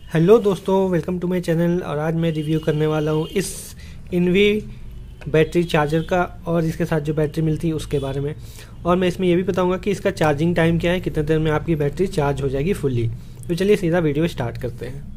Hello दोस्तों, welcome to my channel. और आज मैं रिव्यू करने वाला हूँ इस इनवी बैटरी चार्जर का और इसके साथ जो बैटरी मिलती है उसके बारे में। और मैं इसमें ये भी बताऊंगा कि इसका चार्जिंग टाइम क्या है, कितने देर में आपकी बैटरी चार्ज हो जाएगी फुल्ली। तो चलिए सीधा वीडियो स्टार्ट करते हैं।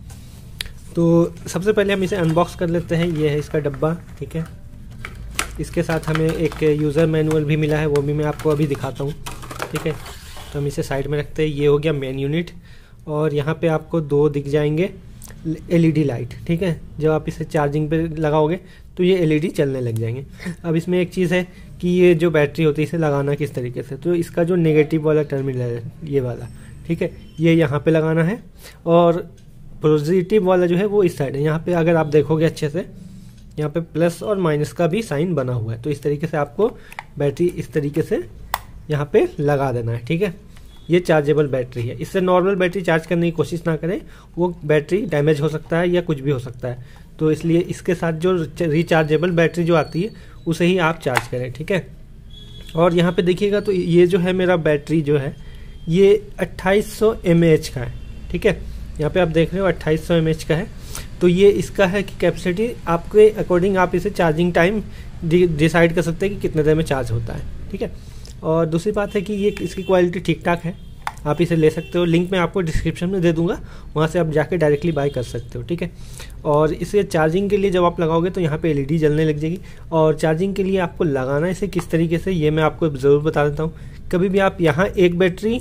तो सबसे पहले हम इसे अनबॉक्स कर लेते हैं। ये है इसका डब्बा, ठीक है। इसके साथ हमें एक यूज़र मैनुअल भी मिला है, वो भी मैं आपको अभी दिखाता हूँ, ठीक है। तो हम इसे साइड में रखते हैं। ये हो गया मेन यूनिट और यहाँ पे आपको दो दिख जाएंगे एलईडी लाइट, ठीक है। जब आप इसे चार्जिंग पे लगाओगे तो ये एलईडी चलने लग जाएंगे। अब इसमें एक चीज़ है कि ये जो बैटरी होती है इसे लगाना किस तरीके से। तो इसका जो नेगेटिव वाला टर्मिनल है ये वाला, ठीक है, ये यहाँ पे लगाना है और पॉजिटिव वाला जो है वो इस साइड है। यहाँ पे अगर आप देखोगे अच्छे से, यहाँ पे प्लस और माइनस का भी साइन बना हुआ है। तो इस तरीके से आपको बैटरी इस तरीके से यहाँ पे लगा देना है, ठीक है। ये चार्जेबल बैटरी है। इससे नॉर्मल बैटरी चार्ज करने की कोशिश ना करें, वो बैटरी डैमेज हो सकता है या कुछ भी हो सकता है। तो इसलिए इसके साथ जो रिचार्जेबल बैटरी जो आती है उसे ही आप चार्ज करें, ठीक है। और यहाँ पे देखिएगा तो ये जो है मेरा बैटरी जो है ये 2800 mAh का है, ठीक है। यहाँ पे आप देख रहे हो 2800 mAh का है। तो ये इसका है कि कैपेसिटी आपके अकॉर्डिंग आप इसे चार्जिंग टाइम डिसाइड कर सकते हैं कि कितने देर में चार्ज होता है, ठीक है। और दूसरी बात है कि ये इसकी क्वालिटी ठीक ठाक है, आप इसे ले सकते हो। लिंक मैं आपको डिस्क्रिप्शन में दे दूंगा, वहाँ से आप जाके डायरेक्टली बाय कर सकते हो, ठीक है। और इसे चार्जिंग के लिए जब आप लगाओगे तो यहाँ पे एलईडी जलने लग जाएगी। और चार्जिंग के लिए आपको लगाना इसे किस तरीके से ये मैं आपको ज़रूर बता देता हूँ। कभी भी आप यहाँ एक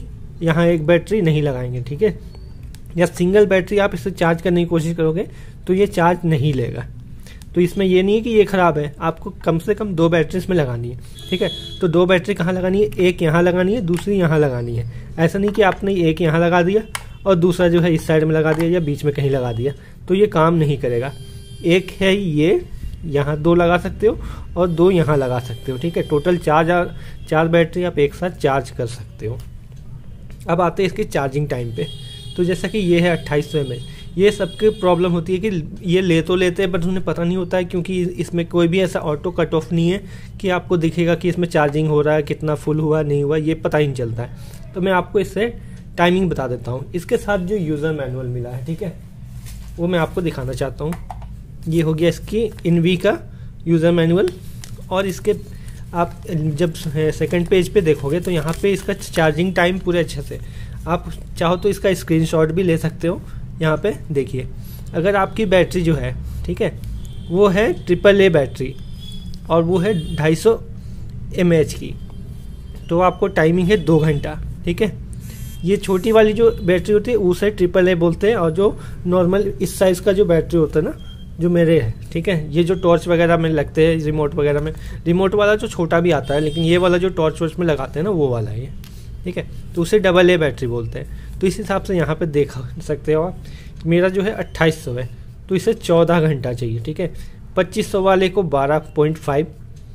बैटरी नहीं लगाएंगे, ठीक है। या सिंगल बैटरी आप इसे चार्ज करने की कोशिश करोगे तो ये चार्ज नहीं लेगा। तो इसमें ये नहीं है कि ये ख़राब है, आपको कम से कम दो बैटरी इसमें लगानी है, ठीक है। तो दो बैटरी कहाँ लगानी है, एक यहाँ लगानी है, दूसरी यहाँ लगानी है। ऐसा नहीं कि आपने एक यहाँ लगा दिया और दूसरा जो है इस साइड में लगा दिया या बीच में कहीं लगा दिया, तो ये काम नहीं करेगा। एक है ये, यहाँ दो लगा सकते हो और दो यहाँ लगा सकते हो, ठीक है। टोटल चार बैटरी आप एक साथ चार्ज कर सकते हो। अब आते हैं इसके चार्जिंग टाइम पे। तो जैसा कि ये है 2800 mAh, ये सबकी प्रॉब्लम होती है कि ये ले तो लेते हैं बट उन्हें पता नहीं होता है, क्योंकि इसमें कोई भी ऐसा ऑटो कट ऑफ नहीं है कि आपको दिखेगा कि इसमें चार्जिंग हो रहा है, कितना फुल हुआ नहीं हुआ, ये पता ही नहीं चलता है। तो मैं आपको इससे टाइमिंग बता देता हूँ। इसके साथ जो यूज़र मैनुअल मिला है, ठीक है, वो मैं आपको दिखाना चाहता हूँ। ये हो गया इसकी इनवी का यूज़र मैनुअल। और इसके आप जब सेकेंड पेज पे देखोगे तो यहाँ पे इसका चार्जिंग टाइम पूरे अच्छे से, आप चाहो तो इसका स्क्रीनशॉट भी ले सकते हो। यहाँ पे देखिए, अगर आपकी बैटरी जो है, ठीक है, वो है AAA बैटरी और वो है 250 mAh की, तो आपको टाइमिंग है 2 घंटा, ठीक है। ये छोटी वाली जो बैटरी होती है उसे AAA बोलते हैं। और जो नॉर्मल इस साइज़ का जो बैटरी होता है ना, जो मेरे है, ठीक है, ये जो टॉर्च वगैरह में लगते हैं रिमोट वगैरह में, रिमोट वाला जो छोटा भी आता है, लेकिन ये वाला जो टॉर्च वॉर्च में लगाते हैं ना वो वाला है ये, ठीक है। तो उसे AA बैटरी बोलते हैं। तो इस हिसाब से यहाँ पे देख सकते हो आप, मेरा जो है 2800 है तो इसे 14 घंटा चाहिए, ठीक है। 2500 वाले को 12.5,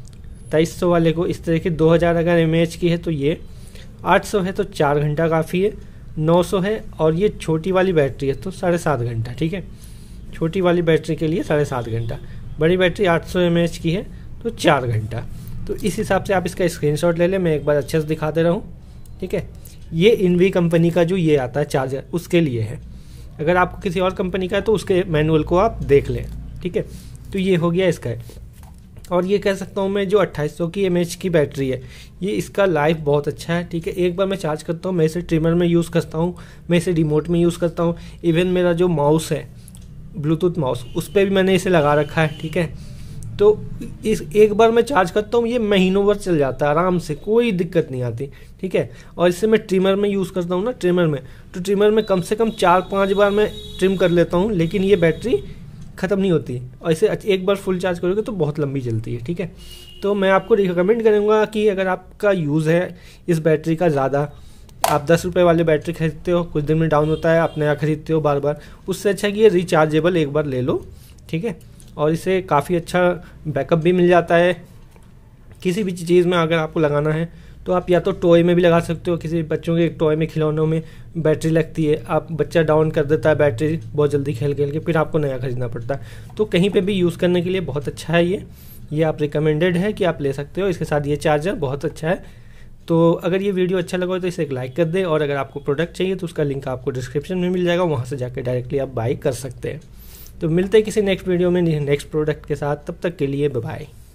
2300 वाले को इस तरह के 2000 अगर mAh की है तो ये 800 है तो 4 घंटा काफ़ी है, 900 है और ये छोटी वाली बैटरी है तो 7.5 घंटा, ठीक है। छोटी वाली बैटरी के लिए 7.5 घंटा, बड़ी बैटरी 800 mAh की है तो 4 घंटा। तो इस हिसाब से आप इसका स्क्रीनशॉट ले लें, मैं एक बार अच्छे से दिखा दे रहा हूँ, ठीक है। ये इनवी कंपनी का जो ये आता है चार्जर उसके लिए है। अगर आपको किसी और कंपनी का है तो उसके मैनुअल को आप देख लें, ठीक है। तो ये हो गया इसका। और ये कह सकता हूँ मैं जो 2800 की mAh की बैटरी है, ये इसका लाइफ बहुत अच्छा है, ठीक है। एक बार मैं चार्ज करता हूँ, मैं इसे ट्रिमर में यूज़ करता हूँ, मैं इसे रिमोट में यूज़ करता हूँ। इवन मेरा जो माउस है, ब्लूटूथ माउस, उस पर भी मैंने इसे लगा रखा है, ठीक है। तो इस एक बार मैं चार्ज करता हूँ, ये महीनों भर चल जाता है आराम से, कोई दिक्कत नहीं आती, ठीक है। और इससे मैं ट्रिमर में यूज़ करता हूँ ना, ट्रिमर में, तो ट्रिमर में कम से कम 4-5 बार मैं ट्रिम कर लेता हूँ, लेकिन ये बैटरी ख़त्म नहीं होती। और इसे एक बार फुल चार्ज करोगे तो बहुत लंबी चलती है, ठीक है। तो मैं आपको रिकमेंड करूँगा कि अगर आपका यूज़ है इस बैटरी का ज़्यादा, आप 10 रुपये वाले बैटरी खरीदते हो, कुछ दिन में डाउन होता है, आप नया खरीदते हो बार बार, उससे अच्छा कि ये रिचार्जेबल एक बार ले लो, ठीक है। और इसे काफ़ी अच्छा बैकअप भी मिल जाता है। किसी भी चीज़ में अगर आपको लगाना है तो आप या तो टॉय में भी लगा सकते हो, किसी बच्चों के टॉय में, खिलौनों में बैटरी लगती है, आप बच्चा डाउन कर देता है बैटरी बहुत जल्दी खेल के, फिर आपको नया खरीदना पड़ता है। तो कहीं पे भी यूज़ करने के लिए बहुत अच्छा है ये आप रिकमेंडेड है कि आप ले सकते हो। इसके साथ ये चार्जर बहुत अच्छा है। तो अगर ये वीडियो अच्छा लगा हो तो इसे एक लाइक कर दें, और अगर आपको प्रोडक्ट चाहिए तो उसका लिंक आपको डिस्क्रिप्शन में मिल जाएगा, वहाँ से जाकर डायरेक्टली आप बाई कर सकते हैं। तो मिलते हैं किसी नेक्स्ट वीडियो में नेक्स्ट प्रोडक्ट के साथ, तब तक के लिए बाय बाय।